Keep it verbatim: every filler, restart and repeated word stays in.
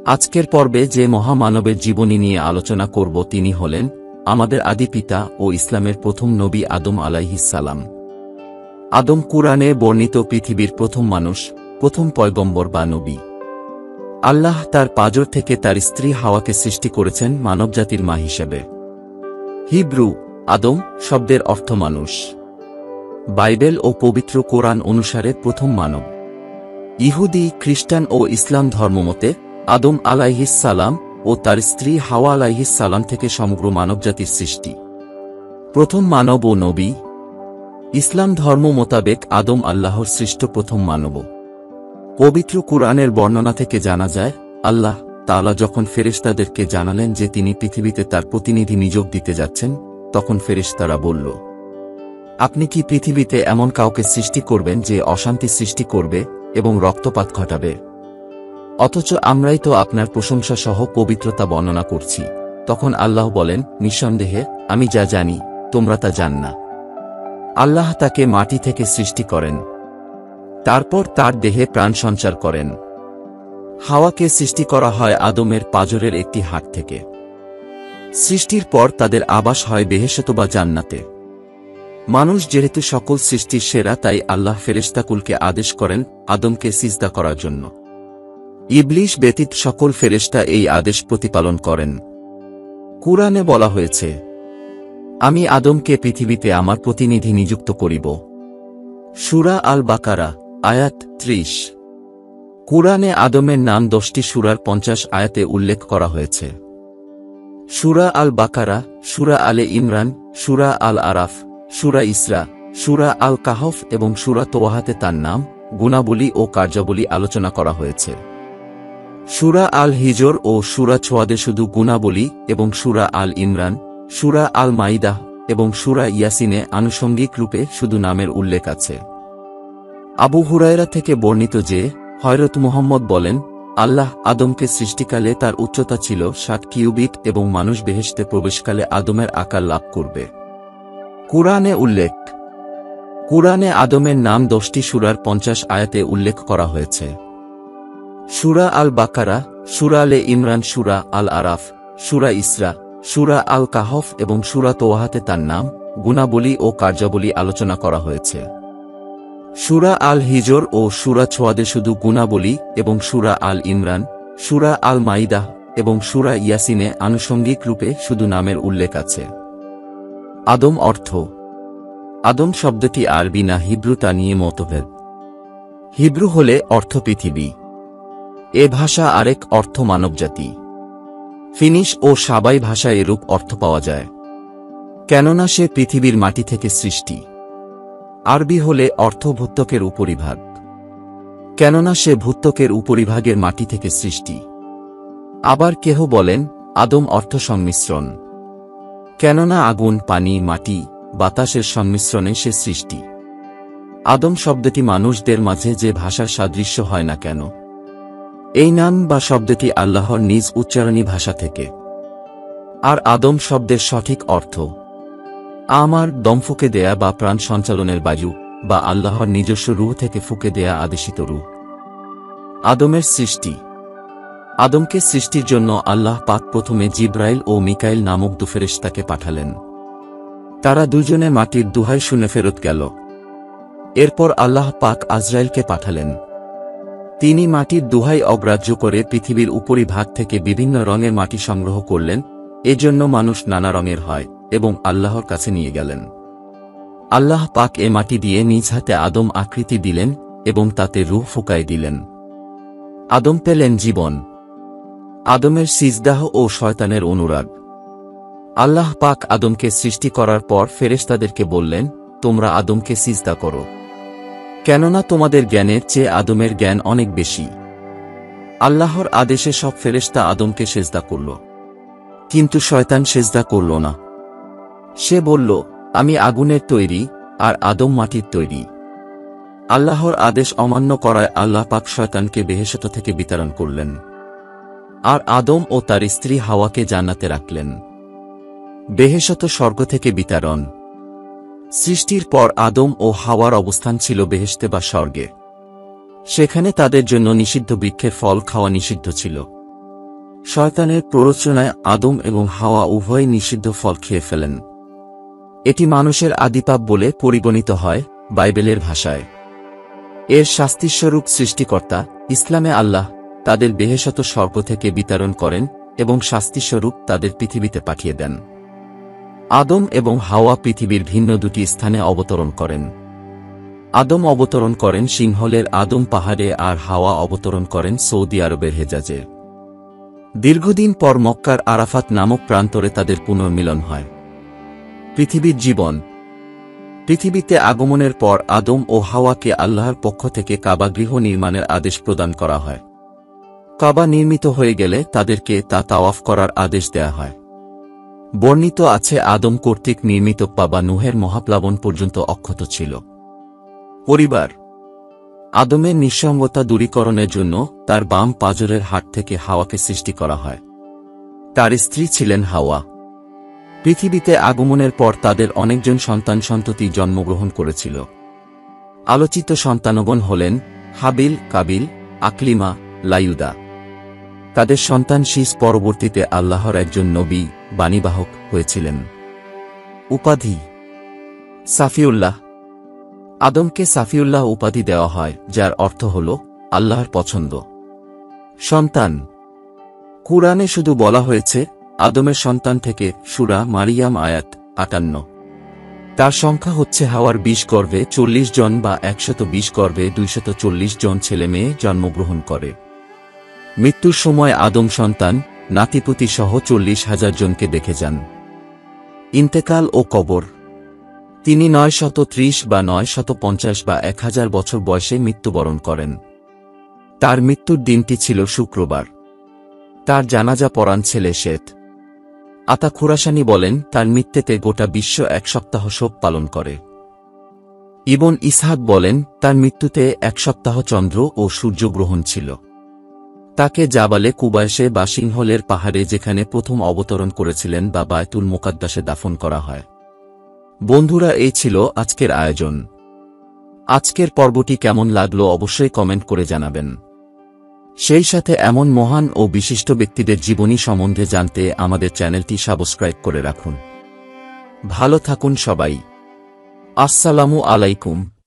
আজকের পর্বে যে মহামানবের জীবনী নিয়ে আলোচনা করব তিনি হলেন আমাদের আদি পিতা ও ইসলামের প্রথম নবী আদম আলাইহিস সালাম। আদম কুরআনে বর্ণিত পৃথিবীর প্রথম মানুষ, প্রথম পয়গম্বর বা নবী। আল্লাহ তার পাঁজর থেকে তার স্ত্রী হাওয়াকে সৃষ্টি করেছেন মানবজাতির মা হিসেবে। হিব্রু আদম শব্দের অর্থ মানুষ। বাইবেল ও পবিত্র কোরআন অনুসারে প্রথম মানব। ইহুদি, খ্রিস্টান ও ইসলাম ধর্মমতে আদম আলাইহিস সালাম ও তার স্ত্রী হাওয়া আলাইহিস সালাম থেকে সমগ্র মানবজাতির সৃষ্টি। প্রথম মানব ও নবী। ইসলাম ধর্ম মোতাবেক আদম আল্লাহর সৃষ্ট প্রথম মানব। পবিত্র কুরআনের বর্ণনা থেকে জানা যায়, আল্লাহ তাআলা যখন ফেরেশতাদেরকে জানালেন যে তিনি পৃথিবীতে তার প্রতিনিধি নিয়োগ দিতে যাচ্ছেন, তখন ফেরেশতারা বলল, আপনি কি পৃথিবীতে এমন কাউকে সৃষ্টি করবেন যে অশান্তি সৃষ্টি করবে এবং রক্তপাত ঘটাবে? অথচ আমরাই তো আপনার প্রশংসা সহ পবিত্রতা বর্ণনা করছি। তখন আল্লাহ বলেন, নিঃসন্দেহে আমি যা জানি তোমরা তা জান না। আল্লাহ তাকে মাটি থেকে সৃষ্টি করেন, তারপর তার দেহে প্রাণ সঞ্চার করেন। হাওয়াকে সৃষ্টি করা হয় আদমের পাঁজরের একটি হাড় থেকে। সৃষ্টির পর তাদের আবাস হয় বেহেশত বা জান্নাতে। মানুষ যেহেতু সকল সৃষ্টির সেরা, তাই আল্লাহ ফেরেশতাকুলকে আদেশ করেন আদমকে সিজদা করার জন্য। ইবলিশ ব্যতীত সকল ফেরেশতা এই আদেশ প্রতিপালন করেন। কুরআনে বলা হয়েছে, আমি আদমকে পৃথিবীতে আমার প্রতিনিধি নিযুক্ত করিব। সূরা আল বাকারা আয়াত ত্রিশ। কুরআনে আদমের নাম দশটি সূরার পঞ্চাশ আয়াতে উল্লেখ করা হয়েছে। সূরা আল বাকারা, সূরা আলে ইমরান, সূরা আল আরাফ, সূরা ইসরা, সূরা আল কাহফ এবং সূরা তোয়াহাতে তার নাম, গুণাবলী ও কার্যাবলী আলোচনা করা হয়েছে। সূরা আল হিজর ও সূরা ছোয়াদে শুধু গুণাবলী এবং সূরা আল ইমরান, সূরা আল মাইদাহ এবং সূরা ইয়াসিনে আনুষঙ্গিক রূপে শুধু নামের উল্লেখ আছে। আবু হুরায়রা থেকে বর্ণিত যে, হযরত মুহাম্মদ বলেন, আল্লাহ আদমকে সৃষ্টিকালে তার উচ্চতা ছিল ষাট কিউবিট এবং মানুষ বেহেশতে প্রবেশকালে আদমের আকার লাভ করবে। কুরআনে উল্লেখ। কুরআনে আদমের নাম দশটি সূরার পঞ্চাশ আয়াতে উল্লেখ করা হয়েছে। সূরা আল বাকারা, সূরা আলে ইমরান, সূরা আল আরাফ, সূরা ইসরা, সূরা আল কাহফ এবং সূরা তোয়াহাতে তার নাম, গুণাবলী ও কার্যাবলী আলোচনা করা হয়েছে। সূরা আল হিজর ও সূরা ছোয়াদে শুধু গুণাবলী এবং সূরা আল ইমরান, সূরা আল মাইদাহ এবং সূরা ইয়াসিনে আনুষঙ্গিক রূপে শুধু নামের উল্লেখ আছে। আদম অর্থ। আদম শব্দটি আরবি না হিব্রু তা নিয়ে মতভেদ। হিব্রু হলে অর্থ পৃথিবী, এ ভাষা আরেক অর্থ মানবজাতি। ফিনিশ ও সাবাই ভাষায় এরূপ অর্থ পাওয়া যায়, কেননা সে পৃথিবীর মাটি থেকে সৃষ্টি। আরবি হলে অর্থ ভূত্বকের উপরিভাগ, কেননা সে ভূত্বকের উপরিভাগের মাটি থেকে সৃষ্টি। আবার কেহ বলেন আদম অর্থ সংমিশ্রণ, কেননা আগুন, পানি, মাটি, বাতাসের সংমিশ্রণে সে সৃষ্টি। আদম শব্দটি মানুষদের মাঝে যে ভাষার সাদৃশ্য হয় না কেন, এই নাম বা শব্দটি আল্লাহর নিজ উচ্চারণী ভাষা থেকে। আর আদম শব্দের সঠিক অর্থ আমার দম ফুঁকে দেয়া বা প্রাণ সঞ্চালনের বায়ু বা আল্লাহর নিজস্ব রূহ থেকে ফুঁকে দেয়া আদেশিত রূহ। আদমের সৃষ্টি। আদমকে সৃষ্টির জন্য আল্লাহ পাক প্রথমে জিব্রাইল ও মিকাইল নামক দু ফেরেশতাকে পাঠালেন। তারা দুজনে মাটির দুহাই শুনে ফেরত গেল। এরপর আল্লাহ পাক আজরাইলকে পাঠালেন। তিনি মাটির দুহাই অগ্রাহ্য করে পৃথিবীর উপরিভাগ থেকে বিভিন্ন রঙের মাটি সংগ্রহ করলেন। এজন্য মানুষ নানা রঙের হয় এবং আল্লাহর কাছে নিয়ে গেলেন। আল্লাহ পাক এ মাটি দিয়ে নিজ হাতে আদম আকৃতি দিলেন এবং তাতে রূহ ফুঁকায় দিলেন। আদম পেলেন জীবন। আদমের সিজদাহ ও শয়তানের অনুরাগ। আল্লাহ পাক আদমকে সৃষ্টি করার পর ফেরেশতাদেরকে বললেন, তোমরা আদমকে সিজদা করো, কেননা তোমাদের জ্ঞানের চেয়ে আদমের জ্ঞান অনেক বেশি। আল্লাহর আদেশে সব ফেরেশতা আদমকে সেজদা করল, কিন্তু শয়তান সেজদা করল না। সে বলল, আমি আগুনের তৈরি আর আদম মাটির তৈরি। আল্লাহর আদেশ অমান্য করায় আল্লাহ পাক শয়তানকে বেহেশত থেকে বিতাড়ন করলেন, আর আদম ও তার স্ত্রী হাওয়াকে জান্নাতে রাখলেন। বেহেশত স্বর্গ থেকে বিতাড়ন। সৃষ্টির পর আদম ও হাওয়ার অবস্থান ছিল বেহেশতে বা স্বর্গে। সেখানে তাদের জন্য নিষিদ্ধ বৃক্ষের ফল খাওয়া নিষিদ্ধ ছিল। শয়তানের প্ররোচনায় আদম এবং হাওয়া উভয়ই নিষিদ্ধ ফল খেয়ে ফেলেন। এটি মানুষের আদিপাপ বলে পরিগণিত হয় বাইবেলের ভাষায়। এর শাস্তিস্বরূপ সৃষ্টিকর্তা ইসলামে আল্লাহ তাদের বেহেশত স্বর্গ থেকে বিতরণ করেন এবং শাস্তিস্বরূপ তাদের পৃথিবীতে পাঠিয়ে দেন। আদম এবং হাওয়া পৃথিবীর ভিন্ন দুটি স্থানে অবতরণ করেন। আদম অবতরণ করেন সিংহলের আদম পাহাড়ে আর হাওয়া অবতরণ করেন সৌদি আরবের হেজাজে। দীর্ঘদিন পর মক্কার আরাফাত নামক প্রান্তরে তাদের পুনর্মিলন হয়। পৃথিবীর জীবন। পৃথিবীতে আগমনের পর আদম ও হাওয়াকে আল্লাহর পক্ষ থেকে কাবা গৃহ নির্মাণের আদেশ প্রদান করা হয়। কাবা নির্মিত হয়ে গেলে তাদেরকে তা তাওয়াফ করার আদেশ দেয়া হয়। বর্ণিত আছে আদম কর্তৃক নির্মিত কাবা নূহের মহাপ্লাবন পর্যন্ত অক্ষত ছিল। পরিবার। আদমের নিঃসঙ্গতা দূরীকরণের জন্য তার বাম পাঁজরের হাড় থেকে হাওয়াকে সৃষ্টি করা হয়। তার স্ত্রী ছিলেন হাওয়া। পৃথিবীতে আগমনের পর তাদের অনেকজন সন্তান সন্ততি জন্মগ্রহণ করেছিল। আলোচিত সন্তানগণ হলেন হাবিল, কাবিল, আকলিমা, লায়ুদা। তাদের সন্তান শীষ পরবর্তীতে আল্লাহর একজন নবী, বাণীবাহক হয়েছিলেন। উপাধি। সাফিউল্লাহ। আদমকে সাফিউল্লাহ উপাধি দেওয়া হয়, যার অর্থ হল আল্লাহর পছন্দ। সন্তান। কুরআনে শুধু বলা হয়েছে আদমের সন্তান থেকে, সূরা মারিয়াম আয়াত আটান্ন। তার সংখ্যা হচ্ছে হাওয়ার বিশ গর্ভে চল্লিশ জন বা একশত বিশ গর্ভে দুইশত চল্লিশ জন ছেলে মেয়ে জন্মগ্রহণ করে। মৃত্যুর সময় আদম সন্তান, নাতিপুতি সহ চল্লিশ হাজার জনকে দেখে যান। ইন্তেকাল ও কবর। তিনি নয় শত ত্রিশ বা নয় শত পঞ্চাশ বা এক হাজার বছর বয়সে মৃত্যুবরণ করেন। তার মৃত্যুর দিনটি ছিল শুক্রবার। তার জানাজা পড়ান ছেলে শেত। আতা খুরাসানি বলেন তার মৃত্যুতে গোটা বিশ্ব এক সপ্তাহ শোক পালন করে। ইবন ইসহাক বলেন তার মৃত্যুতে এক সপ্তাহ চন্দ্র ও সূর্যগ্রহণ ছিল। তাকে জাবালে কুবায়সে বা সিংহলের পাহাড়ে, যেখানে প্রথম অবতরণ করেছিলেন, বা বায়তুল মুকাদ্দাসে দাফন করা হয়। বন্ধুরা, এই ছিল আজকের আয়োজন। আজকের পর্বটি কেমন লাগলো অবশ্যই কমেন্ট করে জানাবেন। সেই সাথে এমন মহান ও বিশিষ্ট ব্যক্তিদের জীবনী সম্বন্ধে জানতে আমাদের চ্যানেলটি সাবস্ক্রাইব করে রাখুন। ভালো থাকুন সবাই। আসসালামু আলাইকুম।